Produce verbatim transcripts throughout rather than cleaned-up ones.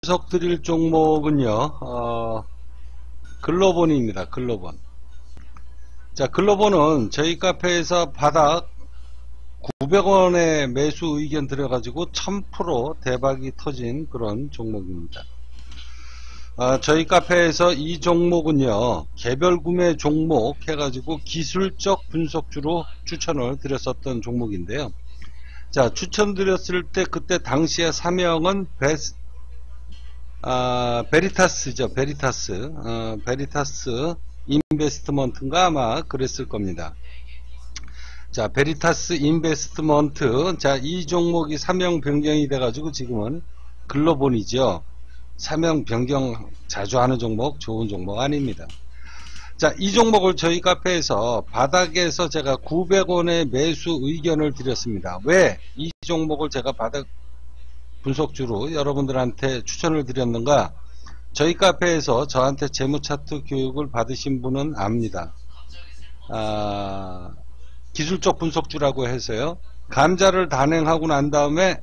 분석 드릴 종목은요, 어, 글로본입니다. 글로본. 자, 글로본은 저희 카페에서 바닥 구백 원에 매수 의견 들여가지고 천 퍼센트 대박이 터진 그런 종목입니다. 어, 저희 카페에서 이 종목은요, 개별 구매 종목 해가지고 기술적 분석주로 추천을 드렸었던 종목인데요. 자, 추천드렸을 때 그때 당시에 사명은 베스, 아, 베리타스죠. 베리타스. 어, 베리타스 인베스트먼트인가 아마 그랬을 겁니다. 자, 베리타스 인베스트먼트. 자, 이 종목이 사명 변경이 돼가지고 지금은 글로본이죠. 사명 변경 자주 하는 종목, 좋은 종목 아닙니다. 자, 이 종목을 저희 카페에서 바닥에서 제가 구백 원의 매수 의견을 드렸습니다. 왜 이 종목을 제가 바닥 분석주로 여러분들한테 추천을 드렸는가? 저희 카페에서 저한테 재무차트 교육을 받으신 분은 압니다. 아, 기술적 분석주라고 해서요. 감자를 단행하고 난 다음에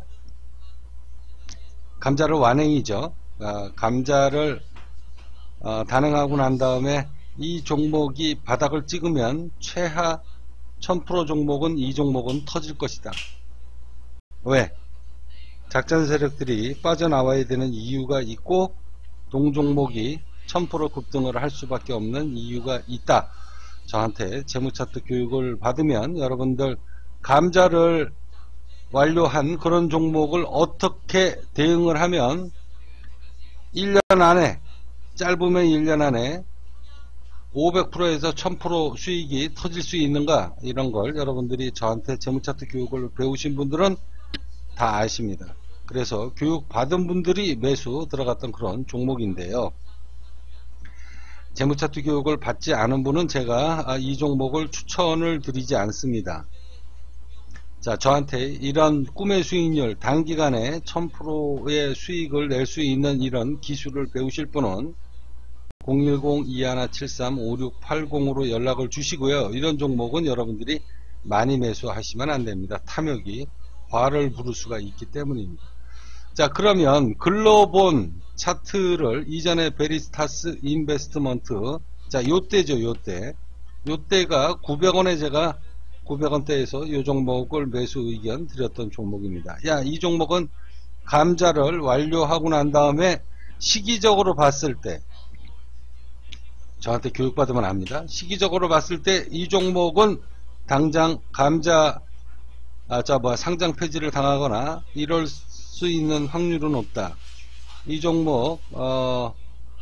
감자를 완행이죠. 아, 감자를 어, 단행하고 난 다음에 이 종목이 바닥을 찍으면 최하 천 퍼센트 종목은 이 종목은 터질 것이다. 왜? 작전 세력들이 빠져나와야 되는 이유가 있고 동종목이 천 퍼센트 급등을 할 수밖에 없는 이유가 있다. 저한테 재무차트 교육을 받으면 여러분들 감자를 완료한 그런 종목을 어떻게 대응을 하면 일 년 안에, 짧으면 일 년 안에 오백 퍼센트에서 천 퍼센트 수익이 터질 수 있는가, 이런 걸 여러분들이 저한테 재무차트 교육을 배우신 분들은 다 아십니다. 그래서 교육 받은 분들이 매수 들어갔던 그런 종목인데요. 재무차트 교육을 받지 않은 분은 제가 이 종목을 추천을 드리지 않습니다. 자, 저한테 이런 꿈의 수익률, 단기간에 천 퍼센트의 수익을 낼 수 있는 이런 기술을 배우실 분은 공일공 이일칠삼 오육팔공으로 연락을 주시고요. 이런 종목은 여러분들이 많이 매수하시면 안됩니다. 탐욕이 화를 부를 수가 있기 때문입니다. 자, 그러면 글로본 차트를 이전에 베리타스 인베스트먼트, 자, 요때죠. 요때 요때가 구백 원에 제가 구백 원대에서 이 종목을 매수 의견 드렸던 종목입니다. 야, 이 종목은 감자를 완료하고 난 다음에 시기적으로 봤을 때, 저한테 교육받으면 압니다. 시기적으로 봤을 때 이 종목은 당장 감자 아, 자, 뭐 상장 폐지를 당하거나 이럴 수 있는 확률은 없다. 이 종목 어,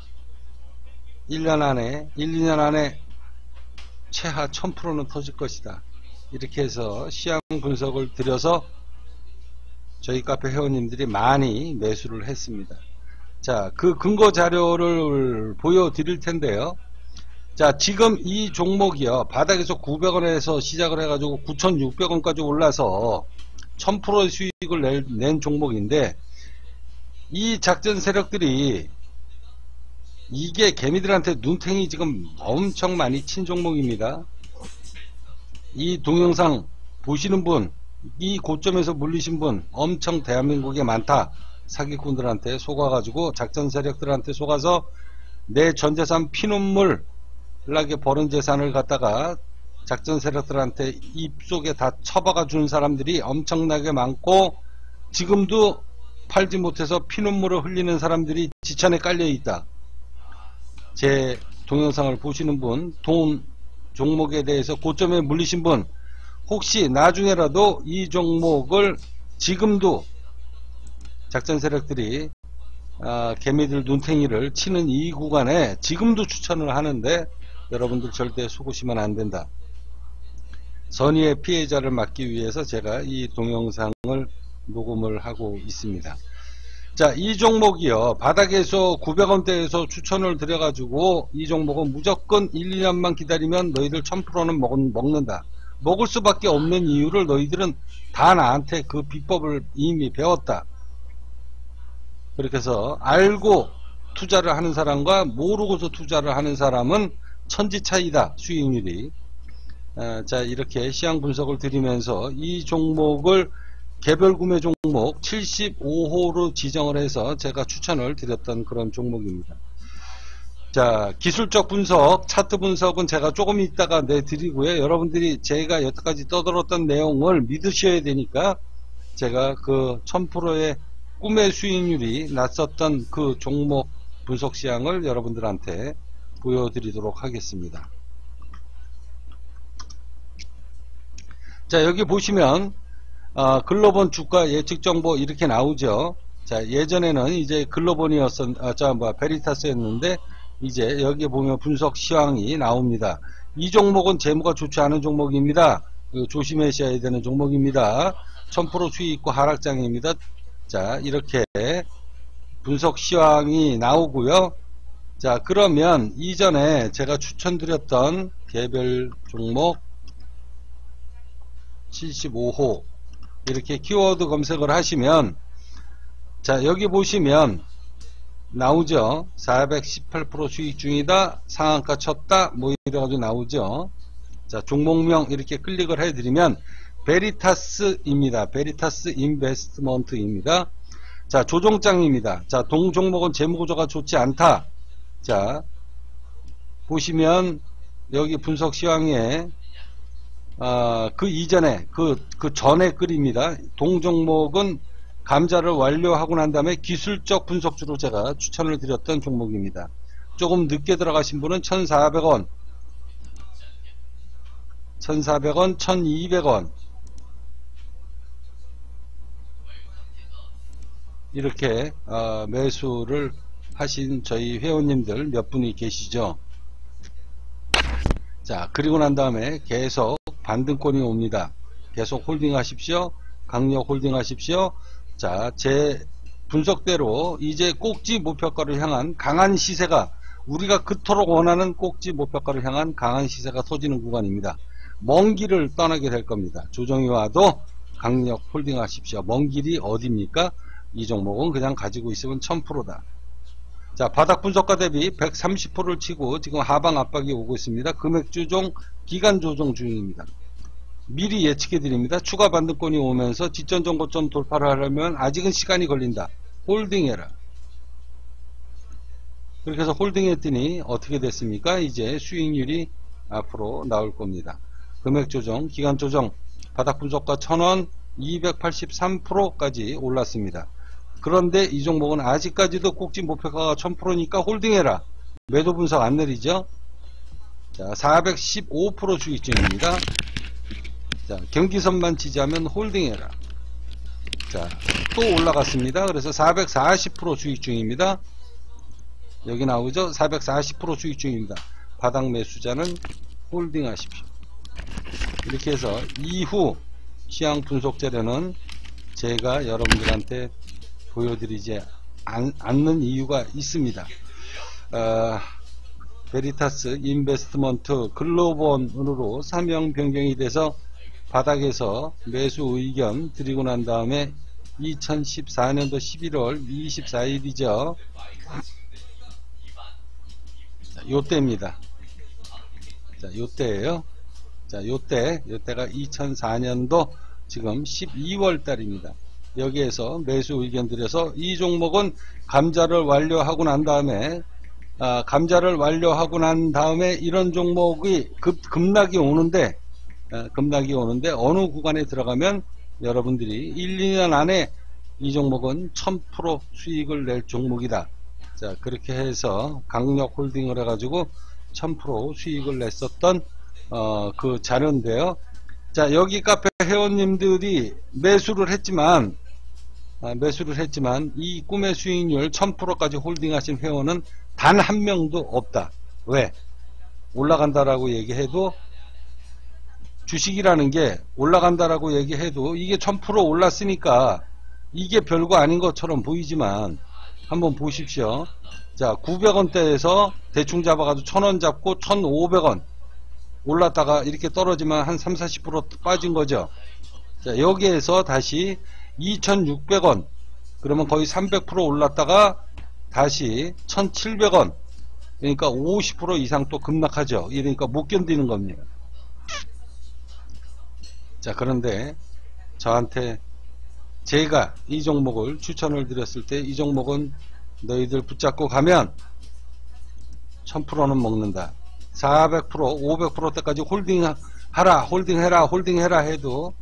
일 년 안에 일, 이 년 안에 최하 천 퍼센트는 터질 것이다. 이렇게 해서 시향 분석을 드려서 저희 카페 회원님들이 많이 매수를 했습니다. 자, 그 근거 자료를 보여드릴 텐데요. 자, 지금 이 종목이요, 바닥에서 구백 원에서 시작을 해가지고 구천육백 원까지 올라서 천 퍼센트 수익을 낼, 낸 종목인데, 이 작전 세력들이 이게 개미들한테 눈탱이 지금 엄청 많이 친 종목입니다. 이 동영상 보시는 분, 이 고점에서 물리신 분 엄청 대한민국에 많다. 사기꾼들한테 속아가지고, 작전 세력들한테 속아서 내 전재산 피눈물 나게 버는 재산을 갖다가 작전 세력들한테 입속에 다 처박아 주는 사람들이 엄청나게 많고, 지금도 팔지 못해서 피눈물을 흘리는 사람들이 지천에 깔려 있다. 제 동영상을 보시는 분, 돈 종목에 대해서 고점에 물리신 분, 혹시 나중에라도 이 종목을 지금도 작전 세력들이 아, 개미들 눈탱이를 치는 이 구간에 지금도 추천을 하는데, 여러분들 절대 속으시면 안 된다. 선의의 피해자를 막기 위해서 제가 이 동영상을 녹음을 하고 있습니다. 자, 이 종목이요, 바닥에서 구백 원대에서 추천을 드려가지고 이 종목은 무조건 일, 이 년만 기다리면 너희들 천 퍼센트는 먹, 먹는다. 먹을 수밖에 없는 이유를 너희들은 다 나한테 그 비법을 이미 배웠다. 그렇게 해서 알고 투자를 하는 사람과 모르고서 투자를 하는 사람은 천지 차이다. 수익률이. 어, 자, 이렇게 시향 분석을 드리면서 이 종목을 개별 구매 종목 칠십오 호로 지정을 해서 제가 추천을 드렸던 그런 종목입니다. 자, 기술적 분석, 차트 분석은 제가 조금 있다가 내드리고요. 여러분들이 제가 여태까지 떠들었던 내용을 믿으셔야 되니까 제가 그 천 퍼센트의 꿈의 수익률이 났었던 그 종목 분석 시향을 여러분들한테 보여드리도록 하겠습니다. 자, 여기 보시면 어, 글로본 주가 예측 정보 이렇게 나오죠. 자, 예전에는 이제 글로본이었었, 아, 자, 뭐, 베리타스였는데, 이제 여기 보면 분석 시황이 나옵니다. 이 종목은 재무가 좋지 않은 종목입니다. 조심하셔야 되는 종목입니다. 천 퍼센트 수익 있고 하락장입니다. 자, 이렇게 분석 시황이 나오고요. 자, 그러면 이전에 제가 추천드렸던 개별 종목 칠십오 호 이렇게 키워드 검색을 하시면, 자, 여기 보시면 나오죠. 사백십팔 퍼센트 수익 중이다, 상한가 쳤다, 뭐 이래가지고 나오죠. 자, 종목명 이렇게 클릭을 해드리면 베리타스입니다. 베리타스 인베스트먼트입니다. 자, 조정장입니다. 자, 동 종목은 재무구조가 좋지 않다. 자, 보시면 여기 분석 시황에 어, 그 이전에 그, 그 전에 글입니다. 동종목은 감자를 완료하고 난 다음에 기술적 분석주로 제가 추천을 드렸던 종목입니다. 조금 늦게 들어가신 분은 천사백 원, 천사백 원, 천이백 원 이렇게 어, 매수를 하신 저희 회원님들 몇 분이 계시죠. 자, 그리고 난 다음에 계속 반등권이 옵니다. 계속 홀딩 하십시오. 강력 홀딩 하십시오. 자, 제 분석대로 이제 꼭지 목표가를 향한 강한 시세가, 우리가 그토록 원하는 꼭지 목표가를 향한 강한 시세가 터지는 구간입니다. 먼 길을 떠나게 될 겁니다. 조정이 와도 강력 홀딩 하십시오. 먼 길이 어디입니까? 이 종목은 그냥 가지고 있으면 천 퍼센트다. 자, 바닥 분석가 대비 백삼십 퍼센트를 치고 지금 하방 압박이 오고 있습니다. 금액 조정, 기간 조정 중입니다. 미리 예측해 드립니다. 추가 반등권이 오면서 지전 정고점 돌파를 하려면 아직은 시간이 걸린다. 홀딩해라. 그렇게 해서 홀딩했더니 어떻게 됐습니까? 이제 수익률이 앞으로 나올 겁니다. 금액 조정, 기간 조정, 바닥 분석가 천 원, 이백팔십삼 퍼센트까지 올랐습니다. 그런데 이 종목은 아직까지도 꼭지 목표가가 천 퍼센트니까 홀딩해라. 매도 분석 안 내리죠? 자, 사백십오 퍼센트 수익 중입니다. 자, 경기선만 지지하면 홀딩해라. 자, 또 올라갔습니다. 그래서 사백사십 퍼센트 수익 중입니다. 여기 나오죠? 사백사십 퍼센트 수익 중입니다. 바닥 매수자는 홀딩 하십시오. 이렇게 해서 이후 시황 분석 자료는 제가 여러분들한테 보여드리지 않, 않는 이유가 있습니다. 어, 베리타스 인베스트먼트 글로본으로 사명 변경이 돼서 바닥에서 매수 의견 드리고 난 다음에 이천십사 년도 십일월 이십사일이죠. 자, 요때입니다. 자, 요때예요. 자, 요때, 요때가 이천사 년도 지금 십이월 달입니다. 여기에서 매수 의견 드려서 이 종목은 감자를 완료하고 난 다음에 아, 감자를 완료하고 난 다음에 이런 종목이 급, 급락이 오는데 아, 급락이 오는데 어느 구간에 들어가면 여러분들이 일, 이 년 안에 이 종목은 천 퍼센트 수익을 낼 종목이다. 자, 그렇게 해서 강력 홀딩을 해가지고 천 퍼센트 수익을 냈었던 어, 그 자료인데요. 자, 여기 카페 회원님들이 매수를 했지만 아, 매수를 했지만 이 꿈의 수익률 천 퍼센트까지 홀딩하신 회원은 단 한 명도 없다. 왜? 올라간다라고 얘기해도, 주식이라는 게 올라간다라고 얘기해도 이게 천 퍼센트 올랐으니까 이게 별거 아닌 것처럼 보이지만 한번 보십시오. 자, 구백 원대에서 대충 잡아가지고 천 원 잡고 천오백 원 올랐다가 이렇게 떨어지면 한 삼, 사십 퍼센트 빠진 거죠. 자, 여기에서 다시 이천육백 원, 그러면 거의 삼백 퍼센트 올랐다가 다시 천칠백 원, 그러니까 오십 퍼센트 이상 또 급락하죠. 이러니까 못 견디는 겁니다. 자, 그런데 저한테 제가 이 종목을 추천을 드렸을 때 이 종목은 너희들 붙잡고 가면 천 퍼센트는 먹는다. 사백 퍼센트, 오백 퍼센트 때까지 홀딩 하라, 홀딩 해라, 홀딩 해라 해도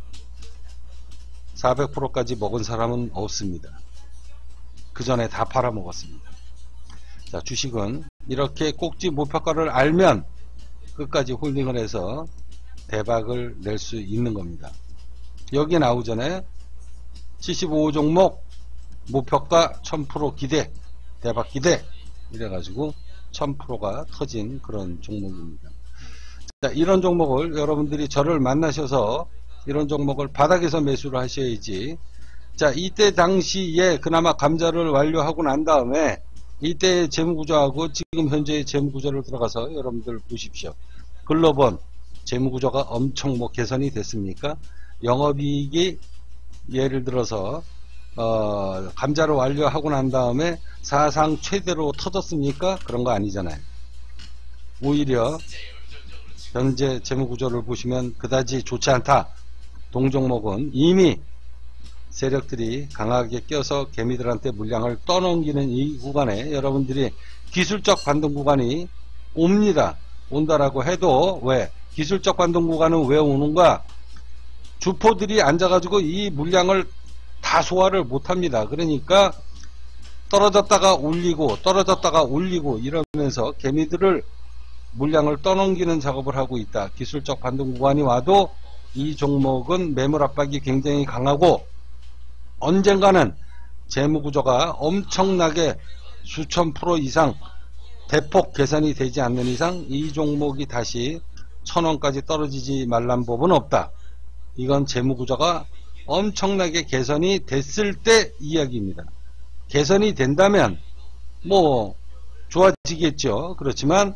사백 퍼센트까지 먹은 사람은 없습니다. 그 전에 다 팔아먹었습니다. 자, 주식은 이렇게 꼭지 목표가를 알면 끝까지 홀딩을 해서 대박을 낼 수 있는 겁니다. 여기 나오기 전에 칠십오 종목 목표가 천 퍼센트 기대, 대박 기대 이래가지고 천 퍼센트가 터진 그런 종목입니다. 자, 이런 종목을 여러분들이 저를 만나셔서 이런 종목을 바닥에서 매수를 하셔야지. 자, 이때 당시에 그나마 감자를 완료하고 난 다음에 이때의 재무구조하고 지금 현재의 재무구조를 들어가서 여러분들 보십시오. 글로본 재무구조가 엄청 뭐 개선이 됐습니까? 영업이익이 예를 들어서 어, 감자를 완료하고 난 다음에 사상 최대로 터졌습니까? 그런 거 아니잖아요. 오히려 현재 재무구조를 보시면 그다지 좋지 않다. 동종목은 이미 세력들이 강하게 껴서 개미들한테 물량을 떠넘기는 이 구간에 여러분들이 기술적 반등 구간이 옵니다. 온다라고 해도 왜? 기술적 반등 구간은 왜 오는가? 주포들이 앉아가지고 이 물량을 다 소화를 못합니다. 그러니까 떨어졌다가 올리고 떨어졌다가 올리고 이러면서 개미들을 물량을 떠넘기는 작업을 하고 있다. 기술적 반등 구간이 와도 이 종목은 매물 압박이 굉장히 강하고 언젠가는 재무구조가 엄청나게 수천 프로 이상 대폭 개선이 되지 않는 이상 이 종목이 다시 천원까지 떨어지지 말란 법은 없다. 이건 재무구조가 엄청나게 개선이 됐을 때 이야기입니다. 개선이 된다면 뭐 좋아지겠죠. 그렇지만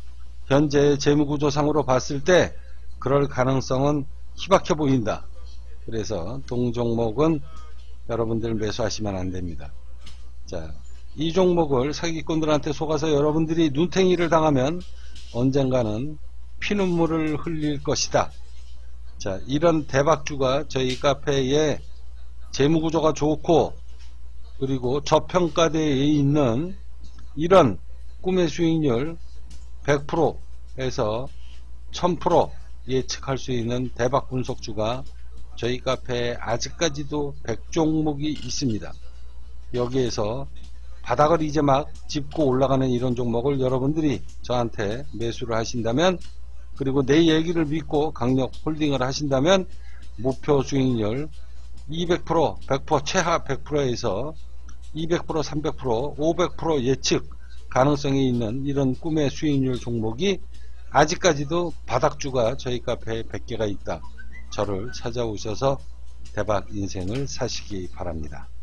현재 재무구조상으로 봤을 때 그럴 가능성은 희박해 보인다. 그래서 동종목은 여러분들 매수하시면 안됩니다. 자, 이 종목을 사기꾼들한테 속아서 여러분들이 눈탱이를 당하면 언젠가는 피눈물을 흘릴 것이다. 자, 이런 대박주가 저희 카페에 재무구조가 좋고 그리고 저평가대에 있는 이런 꿈의 수익률 백 퍼센트에서 천 퍼센트 예측할 수 있는 대박 분석주가 저희 카페에 아직까지도 백 종목이 있습니다. 여기에서 바닥을 이제 막 짚고 올라가는 이런 종목을 여러분들이 저한테 매수를 하신다면 그리고 내 얘기를 믿고 강력 홀딩을 하신다면 목표 수익률 이백 퍼센트, 백 퍼센트, 최하 백 퍼센트에서 이백 퍼센트, 삼백 퍼센트, 오백 퍼센트 예측 가능성이 있는 이런 꿈의 수익률 종목이 아직까지도 바닥주가 저희 카페에 백 개가 있다. 저를 찾아오셔서 대박 인생을 사시기 바랍니다.